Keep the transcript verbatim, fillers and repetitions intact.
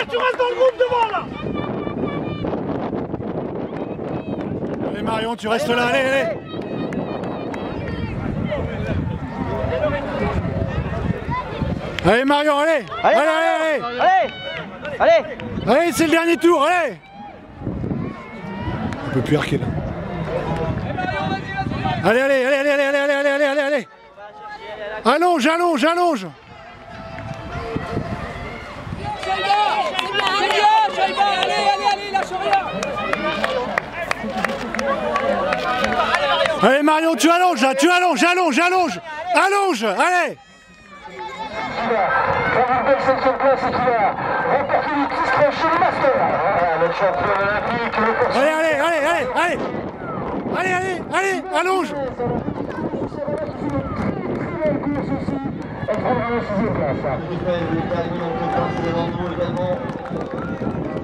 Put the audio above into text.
sortir, tu restes dans le groupe devant là. Allez Marion, tu restes là, allez, allez. Allez Marion, allez. Allez, allez, allez. Allez, allez. Allez, c'est le dernier tour, allez. On peut plus arquer là. Allez, allez, allez, allez, allez, allez, allez, allez, allez, allez. Allonge, allonge, allonge. Allez, allez, allez, lâche rien. Allez Marion, tu allonges là, tu allonges, allonge, allonge. Allonge, allez. Belle cinquième place et qui va remporter le titre chez le Master. Voilà, notre champion olympique. Le allez, allez, allez, allez, allez. Allez, allez, allez, allonge. Elle prendra la sixième place. Michael, le Cali, on peut passer devant nous également.